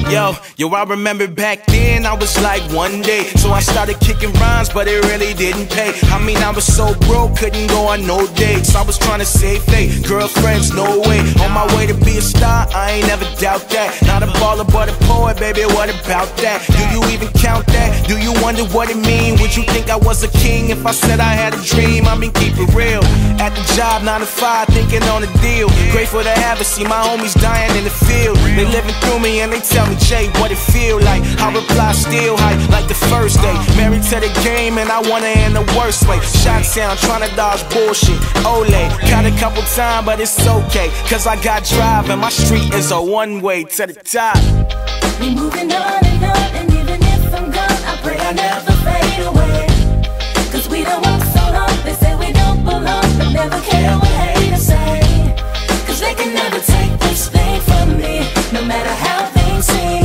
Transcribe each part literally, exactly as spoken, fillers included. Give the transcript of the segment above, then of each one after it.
Yo, yo, I remember back then I was like one day, so I started kicking rhymes, but it really didn't pay. I mean, I was so broke, couldn't go on no dates. I was trying to save face, girlfriends, no way. On my way to be a star, I ain't never doubt that. Not a baller, but a poet, baby, what about that? Do you even count that? Do you wonder what it mean? Would you think I was a king if I said I had a dream? I mean, keep it real. At the job, nine to five, thinking on a deal. Grateful to have it, see my homies dying in the field. They living through me and they tell me, Jay, what it feel like? I reply still high, like the first day. Married to the game and I wanna in the worst way. Shot sound, trying to dodge bullshit. Olay, got a couple times, but it's okay, cause I got drive and my street is a one way to the top. We moving on and on, and even if I'm gone, I pray I never fade away. Cause we don't walk so long, they say we don't belong, but never care what haters say. Cause they can never take this thing from me, no matter how things seem.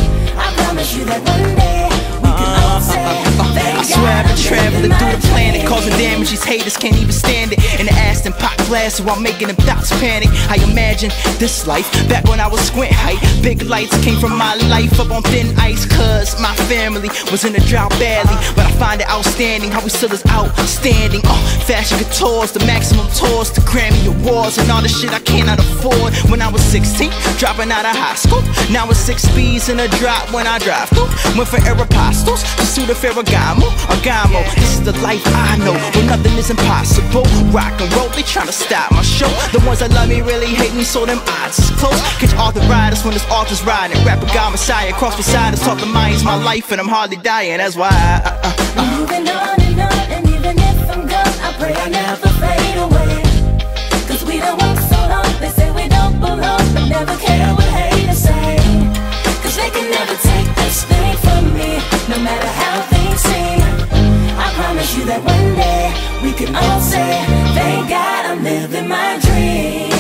I promise you that one day we can all say, I swear I've been traveling through the planet, causing damage these haters can't even stand it. In the Aston pop glass while making them thoughts panic. I imagine this life back when I was squint height. Big lights came from my life up on thin ice, cause my family was in a drought badly. But I find it outstanding how we still is outstanding. uh, Fashion couture, the maximum tours, the Grammy awards, and all the shit I cannot afford. When I was sixteen, dropping out of high school. Now it's six speeds in a drop when I drive through. Went from Aeropostales to Pseudo-Ferragamo, Agamo. This is the life I know, where nothing is impossible. Rock and roll, they tryna stop my show. The ones that love me really hate me, so them odds is close. Catch all the riders when this author's riding. Rapper God Messiah, cross beside us, talk the minds, my life, and I'm hardly dying. That's why I, uh, uh, uh. we're moving on and on, and even if I'm gone, I pray I never fade away. Cause we don't walk so long, they say we don't belong, but never care what haters say. Cause they can never take this thing from me, no matter how things seem. I promise you that one day we can all say, thank God I'm living my dream.